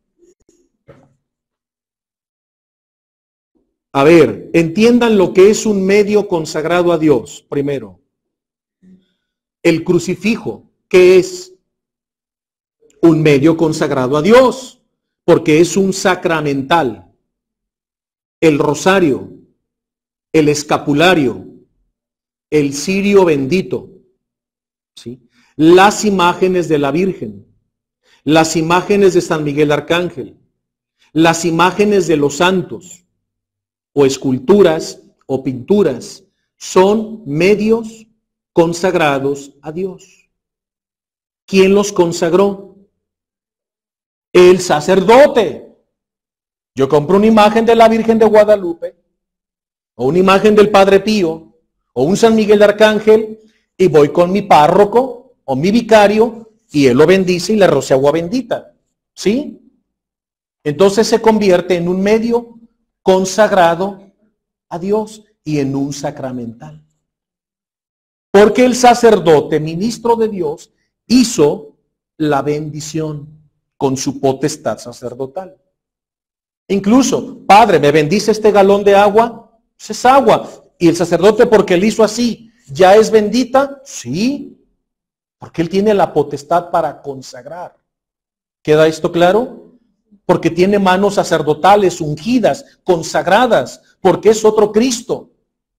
A ver, entiendan lo que es un medio consagrado a Dios, primero. El crucifijo, ¿qué es? Un medio consagrado a Dios, porque es un sacramental. El rosario, el escapulario, el cirio bendito, ¿sí? Las imágenes de la Virgen, las imágenes de San Miguel Arcángel, las imágenes de los santos, o esculturas o pinturas, son medios consagrados a Dios. ¿Quién los consagró? El sacerdote. Yo compro una imagen de la Virgen de Guadalupe, o una imagen del Padre Pío, o un San Miguel de Arcángel, y voy con mi párroco o mi vicario, y él lo bendice y le rocea agua bendita. ¿Sí? Entonces se convierte en un medio consagrado a Dios y en un sacramental. Porque el sacerdote, ministro de Dios, hizo la bendición con su potestad sacerdotal. Incluso, Padre, ¿me bendice este galón de agua? Pues es agua. Y el sacerdote, porque él hizo así, ¿ya es bendita? Sí, porque él tiene la potestad para consagrar. ¿Queda esto claro? Porque tiene manos sacerdotales, ungidas, consagradas, porque es otro Cristo.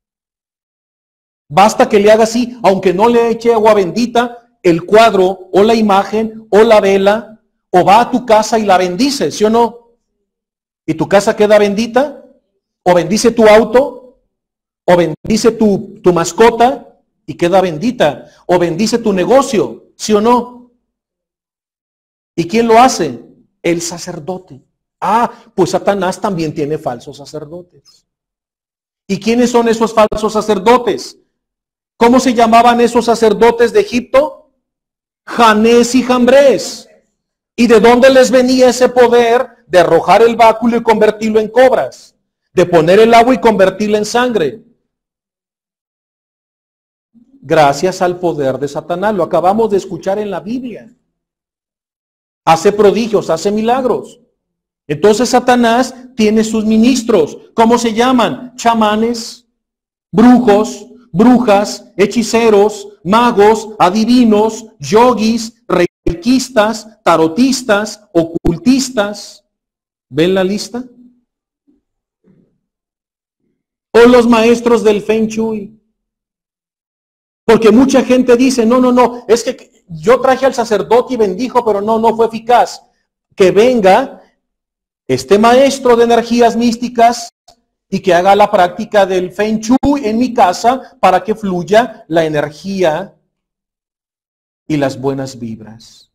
Basta que le haga así, aunque no le eche agua bendita, el cuadro o la imagen o la vela, o va a tu casa y la bendice, ¿sí o no? ¿Y tu casa queda bendita? ¿O bendice tu auto? ¿O bendice tu mascota y queda bendita? ¿O bendice tu negocio, sí o no? ¿Y quién lo hace? El sacerdote. Ah, pues Satanás también tiene falsos sacerdotes. ¿Y quiénes son esos falsos sacerdotes? ¿Cómo se llamaban esos sacerdotes de Egipto? Janés y Jambres. ¿Y de dónde les venía ese poder de arrojar el báculo y convertirlo en cobras? De poner el agua y convertirla en sangre. Gracias al poder de Satanás. Lo acabamos de escuchar en la Biblia. Hace prodigios, hace milagros. Entonces Satanás tiene sus ministros. ¿Cómo se llaman? Chamanes, brujos, brujas, hechiceros, magos, adivinos, yogis, reikistas, tarotistas, ocultistas. ¿Ven la lista? O los maestros del Feng Shui. Porque mucha gente dice, no, es que yo traje al sacerdote y bendijo, pero no fue eficaz. Que venga este maestro de energías místicas y que haga la práctica del Feng Shui en mi casa para que fluya la energía y las buenas vibras.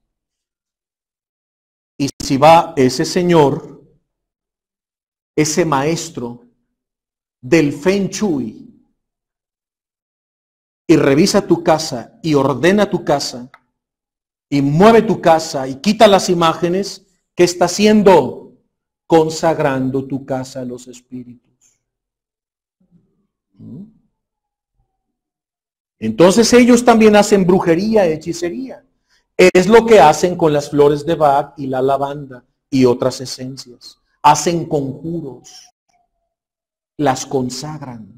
Y si va ese señor, ese maestro del Feng Shui, y revisa tu casa y ordena tu casa y mueve tu casa y quita las imágenes, ¿qué está haciendo? Consagrando tu casa a los espíritus. Entonces ellos también hacen brujería, hechicería. Es lo que hacen con las flores de Bach y la lavanda y otras esencias. Hacen conjuros, las consagran.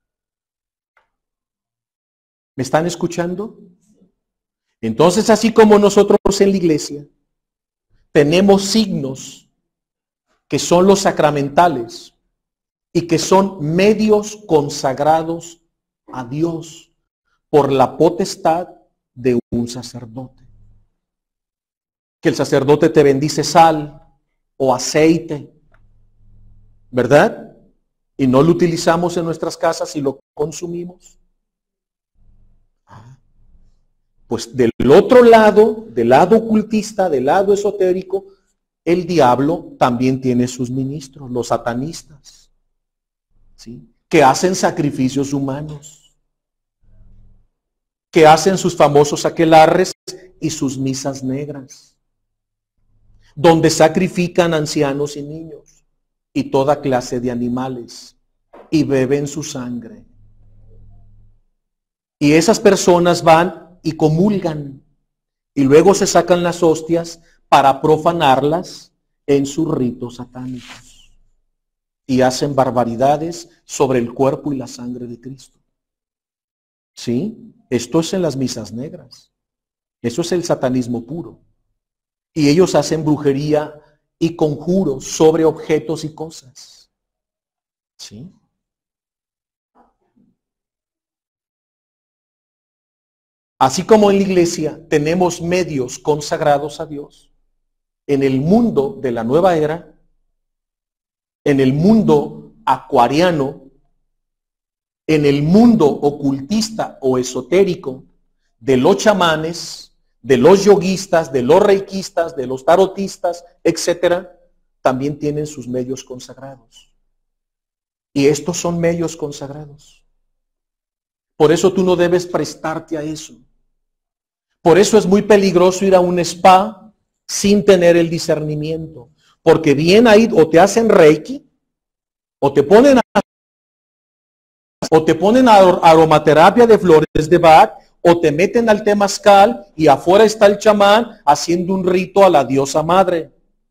¿Me están escuchando? Entonces, así como nosotros en la iglesia tenemos signos que son los sacramentales y que son medios consagrados a Dios por la potestad de un sacerdote. Que el sacerdote te bendice sal o aceite, ¿verdad? Y no lo utilizamos en nuestras casas y lo consumimos. Pues del otro lado, del lado ocultista, del lado esotérico, el diablo también tiene sus ministros, los satanistas, ¿sí? Que hacen sacrificios humanos, que hacen sus famosos aquelarres y sus misas negras, donde sacrifican ancianos y niños y toda clase de animales y beben su sangre. Y esas personas van y comulgan y luego se sacan las hostias para profanarlas en sus ritos satánicos y hacen barbaridades sobre el cuerpo y la sangre de Cristo. ¿Sí? Esto es en las misas negras. Eso es el satanismo puro. Y ellos hacen brujería y conjuros sobre objetos y cosas. ¿Sí? Así como en la iglesia tenemos medios consagrados a Dios, en el mundo de la nueva era, en el mundo acuariano, en el mundo ocultista o esotérico, de los chamanes, de los yoguistas, de los reikistas, de los tarotistas, etcétera, también tienen sus medios consagrados. Y estos son medios consagrados. Por eso tú no debes prestarte a eso. Por eso es muy peligroso ir a un spa sin tener el discernimiento. Porque bien ahí o te hacen reiki, o te ponen aromaterapia de flores de Bach, o te meten al temazcal y afuera está el chamán haciendo un rito a la diosa madre.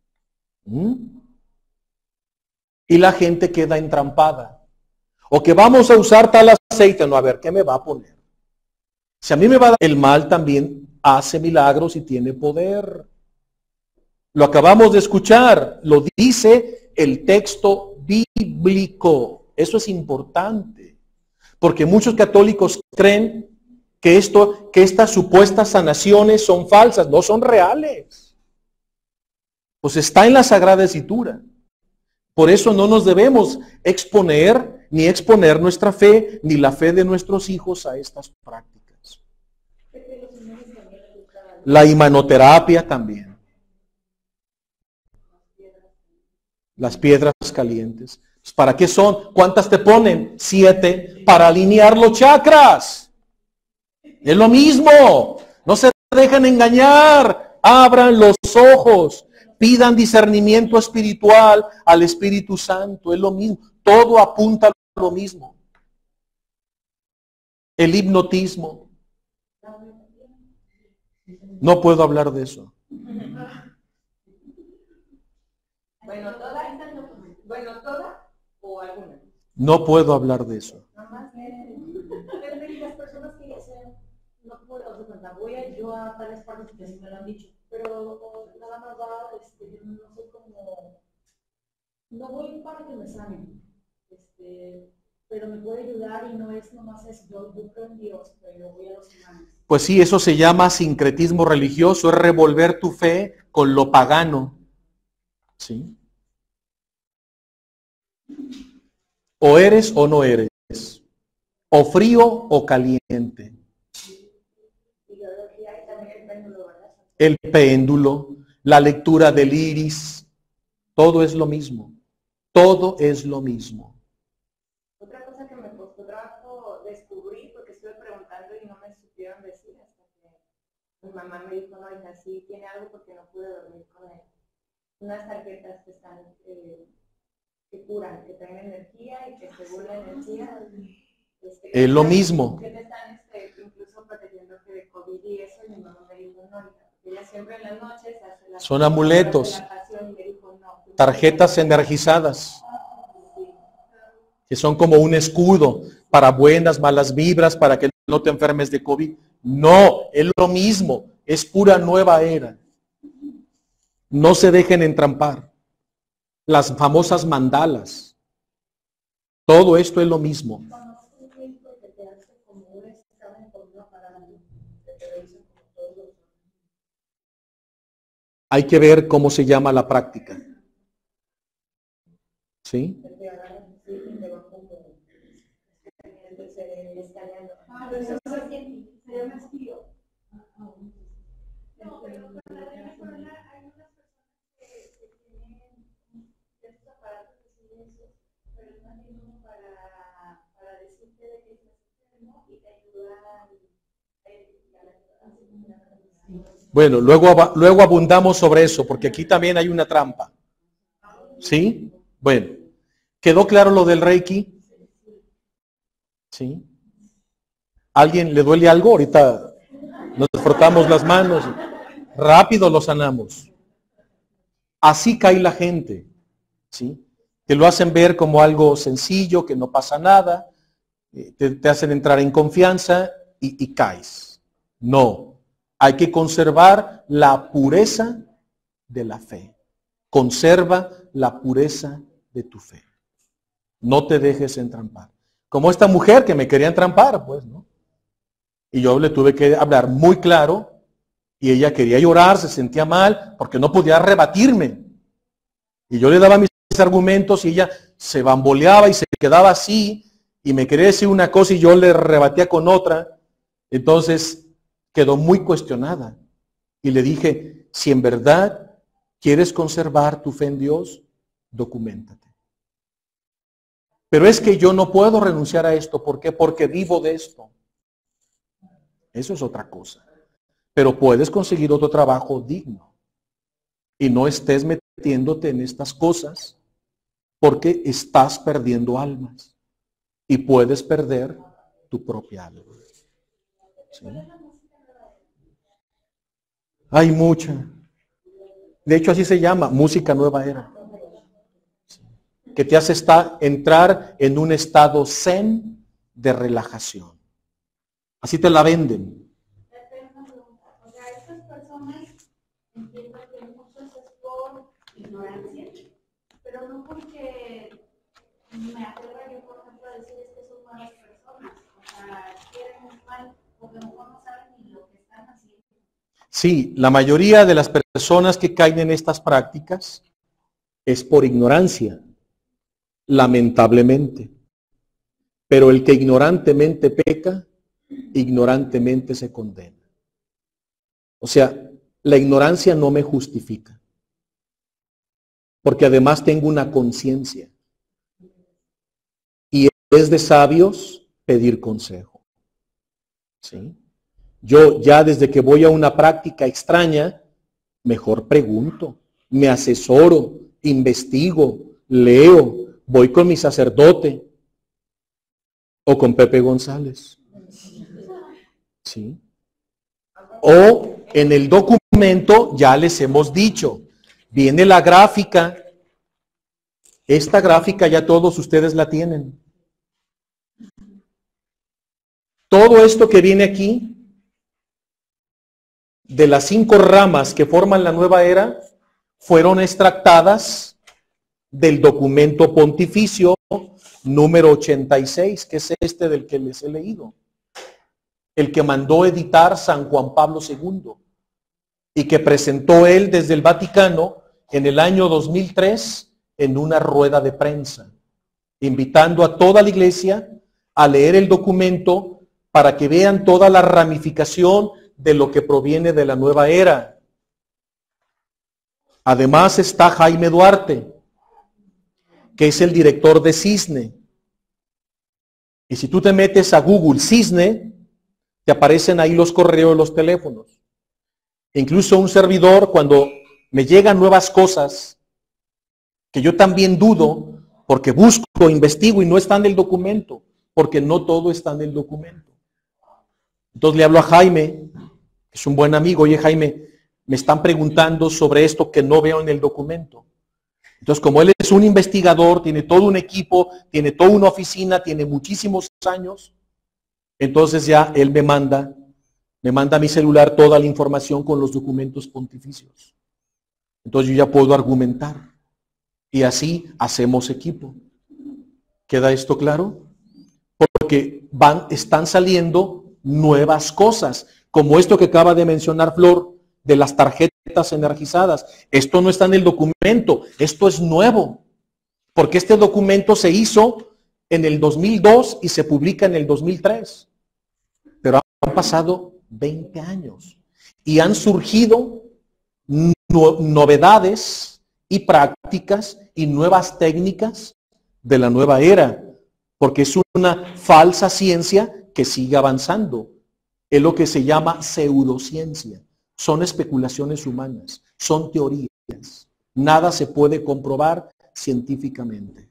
Y la gente queda entrampada. O que vamos a usar tal aceite, no, a ver, ¿qué me va a poner? Si a mí me va a dar el mal, también hace milagros y tiene poder. Lo acabamos de escuchar, lo dice el texto bíblico. Eso es importante, porque muchos católicos creen que estas supuestas sanaciones son falsas, no son reales. Pues está en la Sagrada Escritura. Por eso no nos debemos exponer, ni exponer nuestra fe, ni la fe de nuestros hijos a estas prácticas. La imanoterapia también. Las piedras calientes. ¿Para qué son? ¿Cuántas te ponen? 7, para alinear los chakras. Es lo mismo. No se dejen engañar. Abran los ojos. Pidan discernimiento espiritual al Espíritu Santo. Es lo mismo. Todo apunta a lo mismo. El hipnotismo. No puedo hablar de eso. Bueno, toda o alguna. No puedo hablar de eso. Las personas que dicen, no puedo, voy a yo a tales partes que sí me lo han dicho, pero nada más va, no sé cómo, no voy para que me sanen, pero me puede ayudar y no es nomás eso, yo creo en Dios, pero voy a los humanos. Pues sí, eso se llama sincretismo religioso, es revolver tu fe con lo pagano. ¿Sí? O eres o no eres, o frío o caliente. El péndulo, la lectura del iris, todo es lo mismo. Todo es lo mismo. Otra cosa que me costó trabajo descubrir, porque estuve preguntando y no me supieron decir, hasta que mi mamá me dijo, no, hija, sí tiene algo porque no pude dormir con él. Unas tarjetas que están, que curan, que traen energía y que según la energía... es lo mismo. Que te están incluso protegiendo que de COVID y eso, y mi mamá me dijo, no, hija, porque ella siempre en las noches hace las... Son amuletos. Y me dijo, no, tarjetas energizadas, que son como un escudo para buenas, malas vibras, para que no te enfermes de COVID. No, es lo mismo, es pura nueva era. No se dejen entrampar. Las famosas mandalas. Todo esto es lo mismo. Hay que ver cómo se llama la práctica. ¿Sí? Bueno, luego abundamos sobre eso, porque aquí también hay una trampa. ¿Sí? Bueno, ¿quedó claro lo del Reiki? ¿Sí? ¿Alguien le duele algo? Ahorita nos frotamos las manos, rápido lo sanamos. Así cae la gente, ¿sí? Te lo hacen ver como algo sencillo, que no pasa nada, te hacen entrar en confianza y caes. No, hay que conservar la pureza de la fe. Conserva la pureza de tu fe. No te dejes entrampar. Como esta mujer que me quería entrampar, pues, ¿no? Y yo le tuve que hablar muy claro y ella quería llorar, se sentía mal porque no podía rebatirme. Y yo le daba mis argumentos y ella se bamboleaba y se quedaba así y me quería decir una cosa y yo le rebatía con otra. Entonces quedó muy cuestionada. Y le dije, si en verdad quieres conservar tu fe en Dios, documéntate. Pero es que yo no puedo renunciar a esto. ¿Por qué? Porque vivo de esto. Eso es otra cosa. Pero puedes conseguir otro trabajo digno. Y no estés metiéndote en estas cosas porque estás perdiendo almas. Y puedes perder tu propia alma. ¿Sí? Hay mucha. De hecho, así se llama, música nueva era. ¿Sí? Que te hace entrar en un estado zen de relajación. Así te la venden. O sea, estas personas entiendo que muchos es por ignorancia, pero no porque me atreva yo, por ejemplo, a decir es que son malas personas. O sea, quieren mal, porque mejor no saben ni lo que están haciendo. Sí, la mayoría de las personas que caen en estas prácticas es por ignorancia, lamentablemente. Pero el que ignorantemente peca, ignorantemente se condena. O sea, la ignorancia no me justifica. Porque además tengo una conciencia. Y es de sabios pedir consejo. ¿Sí? Yo ya desde que voy a una práctica extraña, mejor pregunto, me asesoro, investigo, leo, voy con mi sacerdote o con Pepe González. ¿Sí? O en el documento ya les hemos dicho, viene la gráfica. Esta gráfica ya todos ustedes la tienen. Todo esto que viene aquí, de las 5 ramas que forman la nueva era, fueron extractadas del documento pontificio número 86, que es este del que les he leído. El que mandó editar San Juan Pablo II y que presentó él desde el Vaticano en el año 2003 en una rueda de prensa, invitando a toda la iglesia a leer el documento para que vean toda la ramificación de lo que proviene de la nueva era. Además está Jaime Duarte, que es el director de Cisne. Y si tú te metes a Google Cisne, te aparecen ahí los correos, los teléfonos. Incluso un servidor, cuando me llegan nuevas cosas, que yo también dudo, porque busco, investigo y no está en el documento, porque no todo está en el documento. Entonces le hablo a Jaime, que es un buen amigo, oye Jaime, me están preguntando sobre esto que no veo en el documento. Entonces, como él es un investigador, tiene todo un equipo, tiene toda una oficina, tiene muchísimos años, entonces ya él me manda a mi celular toda la información con los documentos pontificios. Entonces yo ya puedo argumentar. Y así hacemos equipo. ¿Queda esto claro? Porque están saliendo nuevas cosas, como esto que acaba de mencionar Flor, de las tarjetas energizadas. Esto no está en el documento, esto es nuevo, porque este documento se hizo en el 2002 y se publica en el 2003. Pero han pasado 20 años y han surgido novedades y prácticas y nuevas técnicas de la nueva era, porque es una falsa ciencia que sigue avanzando. Es lo que se llama pseudociencia. Son especulaciones humanas, son teorías. Nada se puede comprobar científicamente.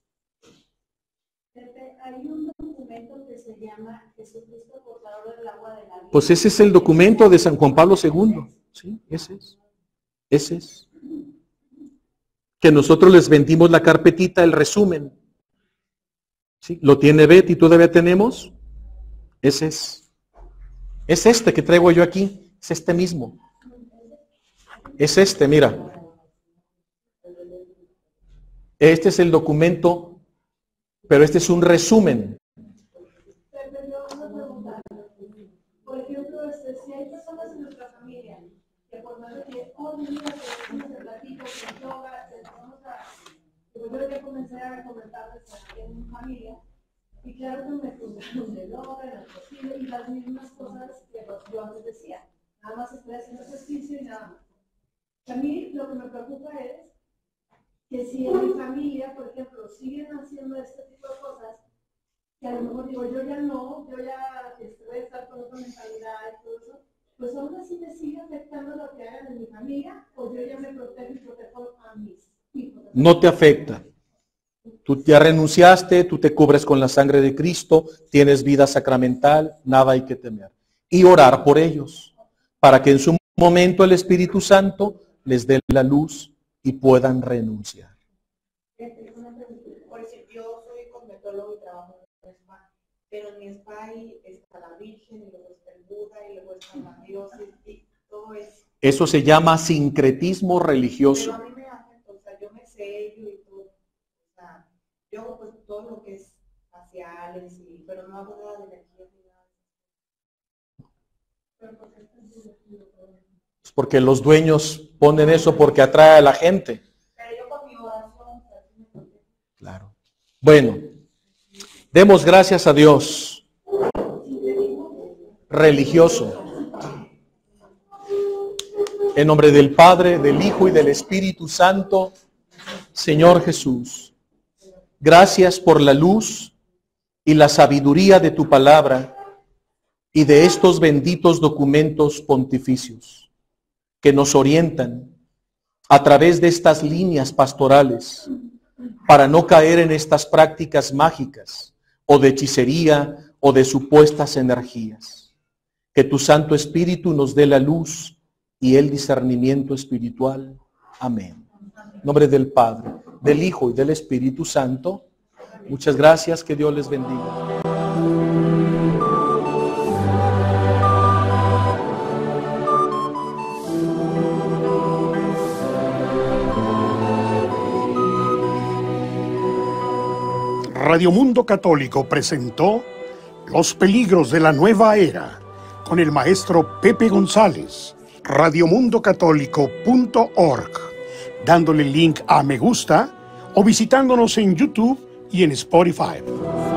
Hay un documento que se llama Jesucristo portador del agua de la vida. Pues ese es el documento de San Juan Pablo II. Sí, ese es. Ese es. Que nosotros les vendimos la carpetita, el resumen. ¿Sí? Lo tiene Betty, ¿todavía tenemos? Ese es. Es este que traigo yo aquí. Es este mismo. Es este, mira. Este es el documento, pero este es un resumen. Por ejemplo, si hay personas en nuestra familia que por más de que hoy día se platico con yoga, yo ya comencé a comentarles en mi familia, y claro que me juzgaron de yoga, en el posible, y las mismas cosas que yo antes decía. Nada más estoy haciendo ejercicio y nada más. A mí lo que me preocupa es que si en mi familia, por ejemplo, siguen haciendo este tipo de cosas, que a lo mejor digo, yo ya voy a estar con otra mentalidad y todo eso, pues aún así me sigue afectando lo que hagan en mi familia, o yo ya me protejo y protejo a mis hijos. No te afecta. Tú ya renunciaste, tú te cubres con la sangre de Cristo, tienes vida sacramental, nada hay que temer. Y orar por ellos, para que en su momento el Espíritu Santo les dé la luz y puedan renunciar. Por decir, yo soy cosmetólogo y trabajo en un spa, pero en mi spa ahí está la Virgen, y luego está el Buda, y luego está la dioses, y todo eso. Eso se llama sincretismo religioso. Pero a mí me hacen, o sea, yo me sello y todo, o sea, yo hago pues todo lo que es faciales, pero no hago nada de energía ni nada. Porque los dueños ponen eso porque atrae a la gente. Pero yo con mi oración, Claro. Bueno, demos gracias a Dios. Religioso. En nombre del Padre, del Hijo y del Espíritu Santo, Señor Jesús, gracias por la luz y la sabiduría de tu palabra y de estos benditos documentos pontificios que nos orientan a través de estas líneas pastorales para no caer en estas prácticas mágicas o de hechicería o de supuestas energías. Que tu Santo Espíritu nos dé la luz y el discernimiento espiritual. Amén. En nombre del Padre, del Hijo y del Espíritu Santo. Muchas gracias, que Dios les bendiga. Radio Mundo Católico presentó Los peligros de la nueva era con el maestro Pepe González. radiomundocatólico.org, dándole link a me gusta o visitándonos en YouTube y en Spotify.